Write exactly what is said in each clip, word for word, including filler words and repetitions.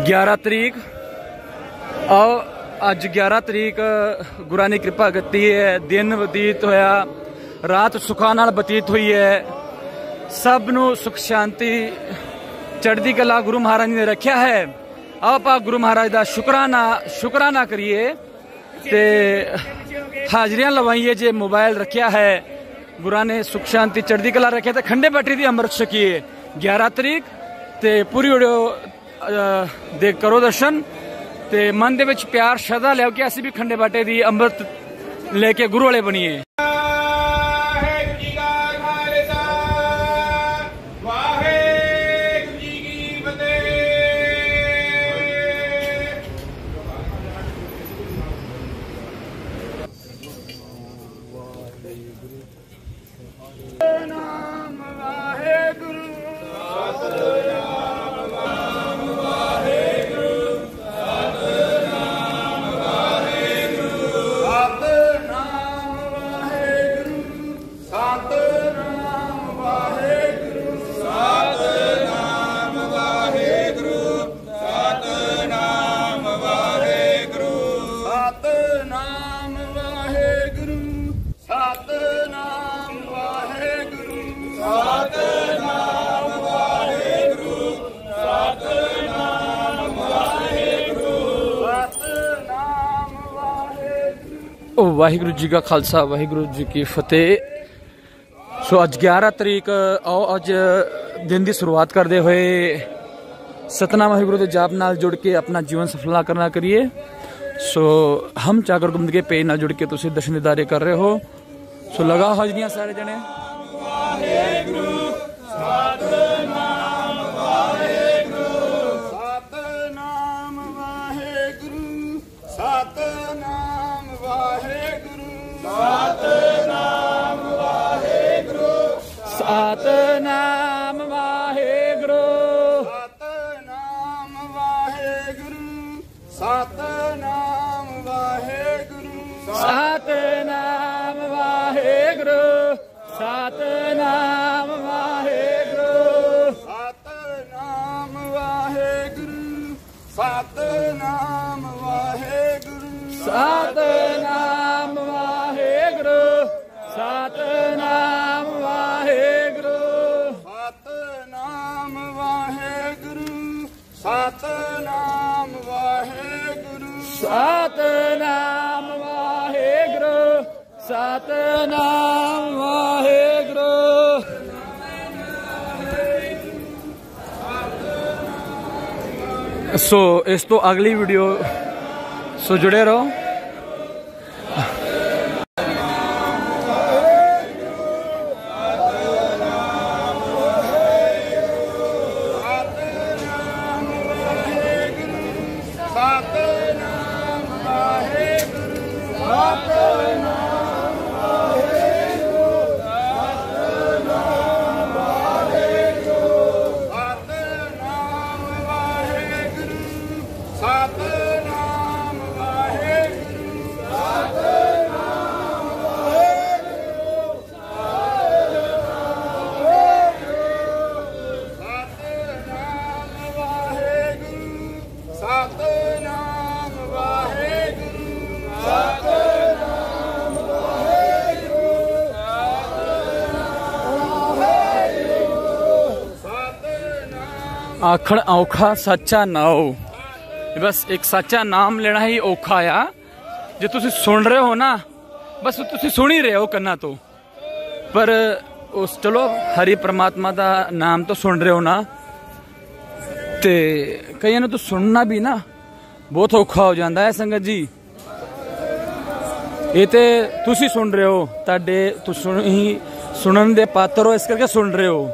ग्यारह तरीक और अज ग्यारह तरीक गुरां दी कृपा गती है। दिन बतीत होया, रात सुखा नाल बतीत हुई है। सब नू सुख शांति चढ़दी कला गुरु महाराज ने रखा है। आप गुरु महाराज का शुकराना शुकराना करिए ते हाजरियां लवाइए। जे मोबाइल रखा है गुरु ने सुख शांति चढ़दी कला रखे तो खंडे बाटी दी अमृत छकीए ग्यारह तरीक ते पूरी उड़ो दे करो दर्शन ते मन दे विच प्यार श्रद्धा लिया कि असी भी खंडे बाटे दी अमृत लेके गुरु वाले बनीए। वाहिगुरु जी का खालसा वाहिगुरु जी की फतेह। सो अज ग्यारह तरीक आओ अज दिन की शुरुआत करते हुए सतनाम वाहिगुरु के जाप नाल जुड़ के अपना जीवन सफलता करना करिए। सो हम चाकर गुमद के पेज नाल जुड़ के तुम दर्शन दीदारे कर रहे हो। सो लगा हाजरियां सारे जने। सतनाम वाहेगुरु सतनाम वाहेगुरु सतनाम वाहेगुरु सतनाम वाहेगुरु सतनाम वाहेगुरु सतनाम वाहेगुरु सतनाम वाहेगुरु सतनाम वाहेगुरु सतनाम वाहेगुरु सतनाम वाहेगुरु सतनाम वाहेगुरु सतनाम वाहेगुरु सतनाम वाहेगुरु। सो इस तो अगली वीडियो सो जुड़े रहो। आखण औखा सच्चा नाओ, बस एक सच्चा नाम लेना ही औखा आ। जो तुसी सुन रहे हो ना, बस तुसी सुन ही रहे हो कन्ना तो, पर उस चलो हरि परमात्मा का नाम तो सुन रहे हो ना, ते कई तो सुनना भी ना बहुत औखा हो जाता है संगत जी। ये तो तुसी सुन रहे हो, ताडे तु सुन ही सुनन दे पात्र हो, इस करके सुन रहे हो।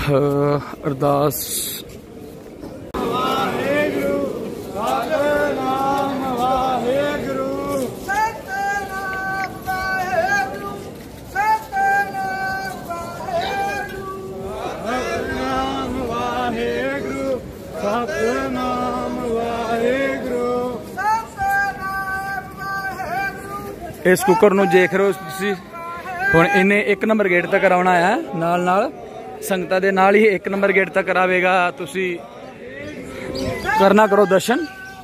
अरदास इस कुकर नूं देख रहे हो तुसीं हुण इन्हें एक नंबर गेट तक कराउणा है नाल नाल संगतां दे नाल ही एक नंबर गेट तक करावेगा। तुसीं करना करो दर्शन।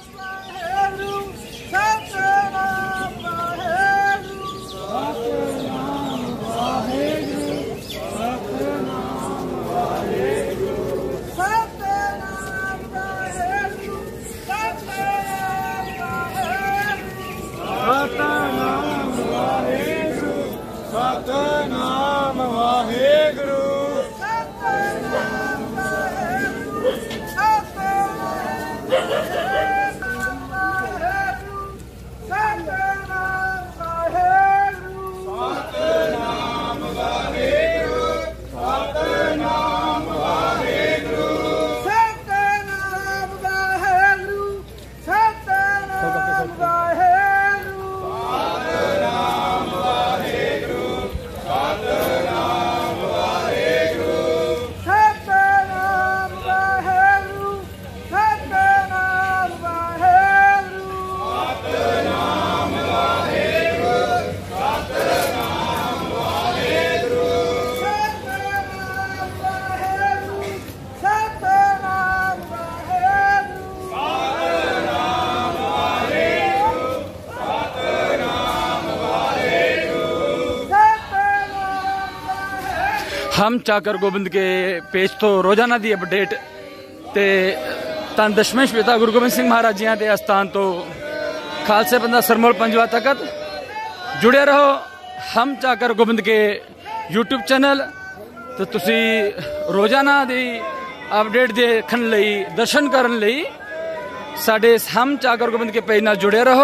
हम चाकर गोबिंद के पेज तो रोजाना की अपडेट ते तन दशमेश पिता गुरु गोबिंद सिंह महाराज जी के आस्थान तो खालसे बंदा सरमोल पंजवा तक जुड़े रहो। हम चाकर गोबिंद के यूट्यूब चैनल तो तुसी रोजाना की अपडेट देखने लई दर्शन करने लई साडे हम चाकर गोबिंद के पेज नाल जुड़े रहो।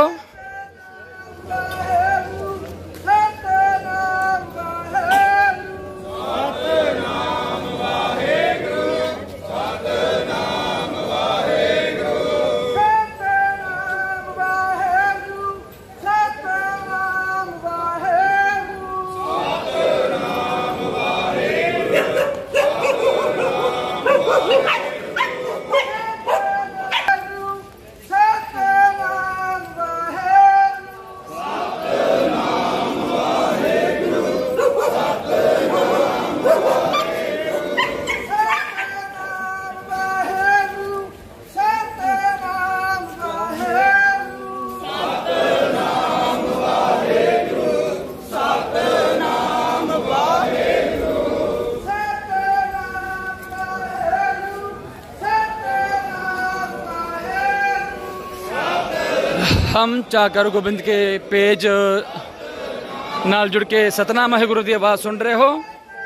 हम चाकर गोबिंद के पेज नाल जुड़ के सतनाम वाहिगुरू की आवाज़ सुन रहे हो।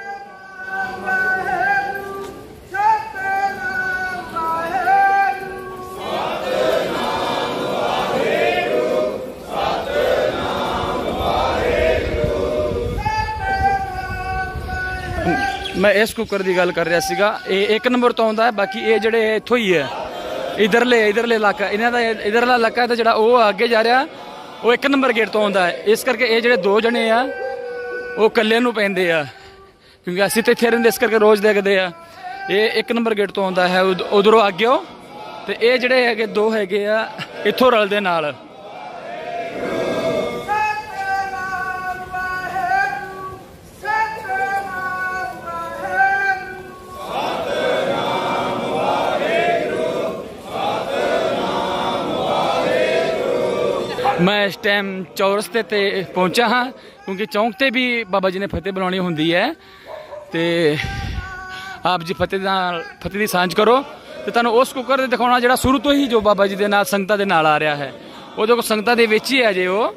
मैं इस कुकर की गल कर रहा सीगा, ये एक नंबर तो आता है, बाकी ये जड़े इत्थों ही है इधरले इधरले इलाका इन्हों का इधरला इलाका तो जो अगे जा रहा वो एक नंबर गेट तो आता है। इस करके ये जो दो जने आ वो कल्ले नूं पैंदे आ क्योंकि असीं तो इत्थे रहिंदे इस करके रोज़ देखते हैं। ये एक नंबर गेट तो आता है उधरों आगे हो तो ये जड़े है दो है इत्थों रलदे नाल। मैं इस टाइम चौरस्ते ते पहुंचा हाँ क्योंकि चौंक ते भी बाबा जी ने फतेह बुलानी होंदी है ते आप जी फतेह फतेह की सांझ करो तो तुहानूं उस कुकर दिखाना जो शुरू तो ही जो बाबा जी के नाल संगतां दे नाल आ रहा है वो देखो संगतां दे विच ही है जे वो।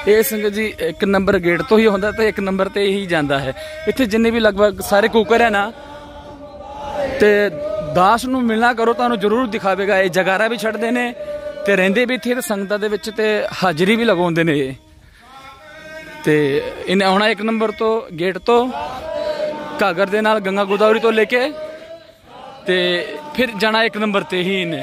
ਇਹ ਸੰਗਤ ਜੀ ਇੱਕ ਨੰਬਰ ਗੇਟ ਤੋਂ ਹੀ ਹੁੰਦਾ ਤੇ ਇੱਕ ਨੰਬਰ ਤੇ ਹੀ ਜਾਂਦਾ ਹੈ। ਇੱਥੇ ਜਿੰਨੇ ਵੀ ਲਗਭਗ ਸਾਰੇ ਕੁੱਕਰ ਹੈ ਨਾ ਤੇ ਦਾਸ ਨੂੰ ਮਿਲਣਾ ਕਰੋ ਤੁਹਾਨੂੰ ਜ਼ਰੂਰ ਦਿਖਾਵੇਗਾ। ਇਹ ਜਗਾਰਾ ਵੀ ਛੱਡਦੇ ਨੇ ਤੇ ਰਹਿੰਦੇ ਵੀ ਇੱਥੇ ਤੇ ਸੰਗਤਾਂ ਦੇ ਵਿੱਚ ਤੇ ਹਾਜ਼ਰੀ ਵੀ ਲਗਾਉਂਦੇ ਨੇ। ਤੇ ਇਹਨੇ ਆਉਣਾ ਇੱਕ ਨੰਬਰ ਤੋਂ ਗੇਟ ਤੋਂ ਘਾਗਰ ਦੇ ਨਾਲ ਗੰਗਾ ਗੋਦਾਵਰੀ ਤੋਂ ਲੈ ਕੇ ਤੇ ਫਿਰ ਜਾਣਾ ਇੱਕ ਨੰਬਰ ਤੇ ਹੀ ਇਹਨੇ।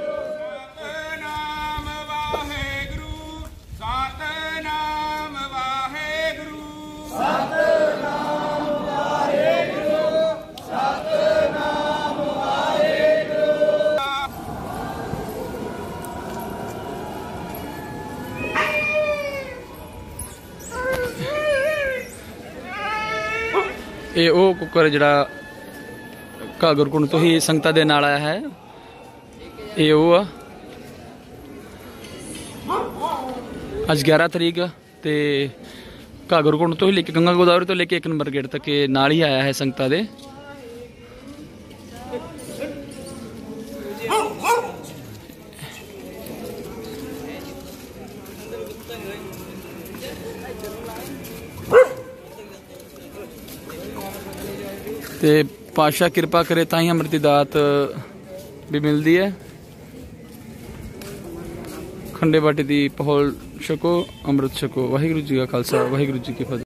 ਇਹ ਉਹ ਕੁੱਕਰ ਜਿਹੜਾ ਘਾਗਰ ਕੁੰਡ ਤੋਂ ਹੀ ਸੰਗਤਾਂ ਦੇ ਨਾਲ ਆਇਆ ਹੈ। ਇਹ ਉਹ ਆ ਅੱਜ ਗਿਆਰਾਂ ਤਰੀਕ ਤੇ ਘਾਗਰ ਕੁੰਡ ਤੋਂ ਹੀ ਲੈ ਕੇ ਗੰਗਾ ਗੋਦਾਵਰੀ ਤੋਂ ਲੈ ਕੇ ਇੱਕ ਨੰਬਰ ਗੇਟ ਤੱਕ ਇਹ ਨਾਲ ਹੀ ਆਇਆ ਹੈ ਸੰਗਤਾਂ ਦੇ। ਤੇ ਪਾਤਸ਼ਾਹ ਕਿਰਪਾ ਕਰੇ ਤਾਂ ਹੀ ਅੰਮ੍ਰਿਤ ਦੀ ਦਾਤ ਵੀ ਮਿਲਦੀ ਹੈ। ਖੰਡੇ ਬਾਟੇ ਦੀ ਪਹੌਲ ਛਕੋ, ਅੰਮ੍ਰਿਤ ਛਕੋ। ਵਾਹਿਗੁਰੂ ਜੀ ਕਾ ਖਾਲਸਾ, ਵਾਹਿਗੁਰੂ ਜੀ ਕੀ ਫਤਿਹ।